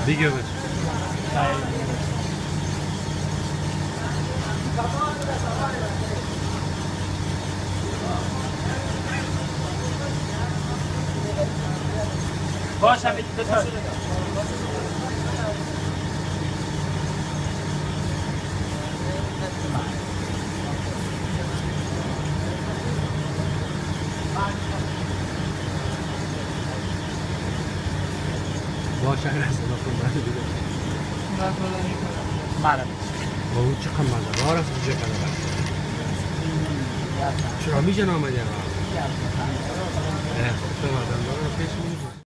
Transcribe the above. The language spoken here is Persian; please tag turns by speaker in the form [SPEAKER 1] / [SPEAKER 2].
[SPEAKER 1] دیگه باشه
[SPEAKER 2] باشه همین دوتا
[SPEAKER 1] باشه اگر از ما خود برده بیده
[SPEAKER 2] معلم
[SPEAKER 1] با اون چه خمانده بار از کجا کنه چرا میجن آمدی ها؟ خب تو مردم داره پیش میده